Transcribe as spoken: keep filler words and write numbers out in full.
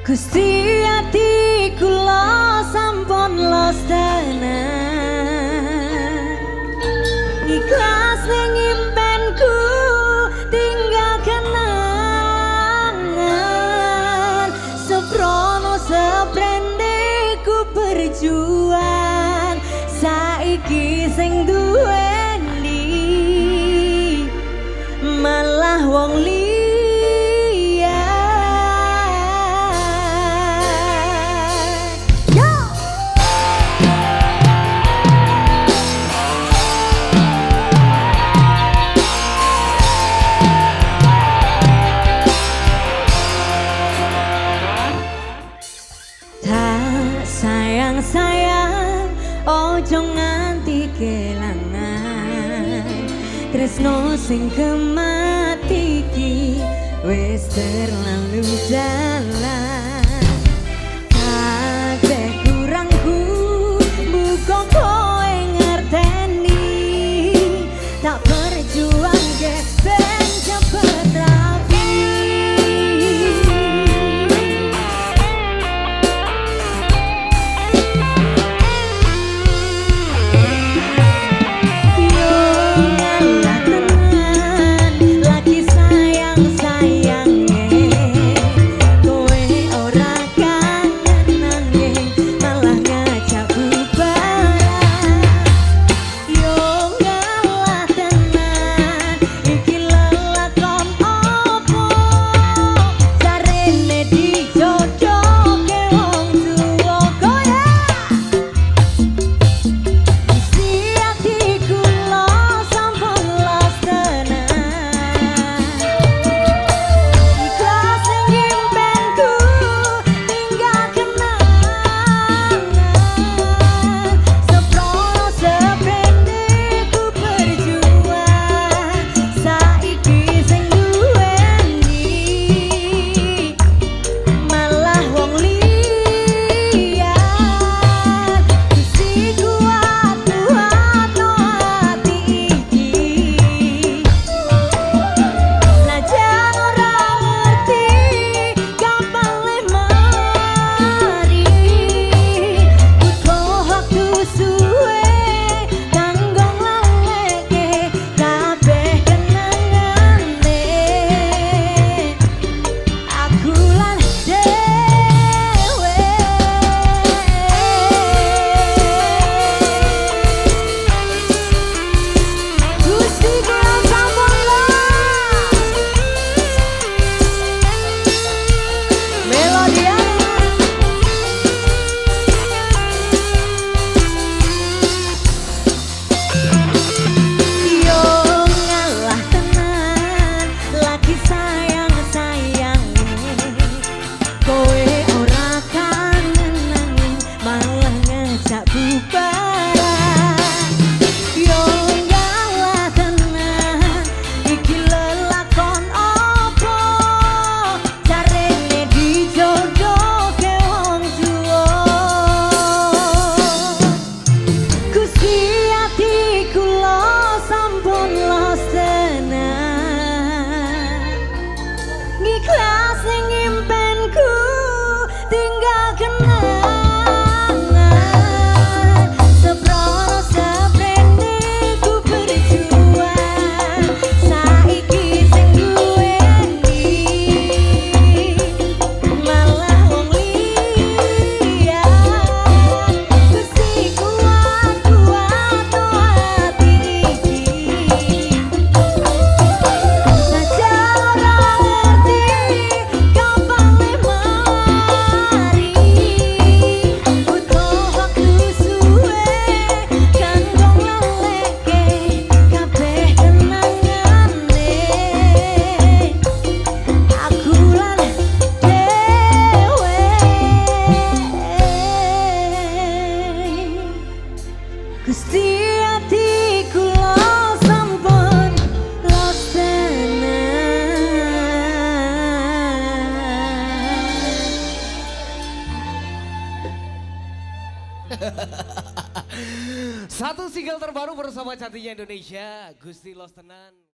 Gusti ati kula sampun los tenan, ikhlas ning impenku tinggal kenangan, seprono seprene ku berjuang, saiki sing duweni malah wong liya. Sayang, ojo nganti kelangan tresno sing kemati iki wis terlalu dalam. Kabeh kurangku muga kowe ngerteni, tak berjuang ge ben cepet rapi. Satu single terbaru bersama cantiknya Indonesia, Gusti Los Tenan.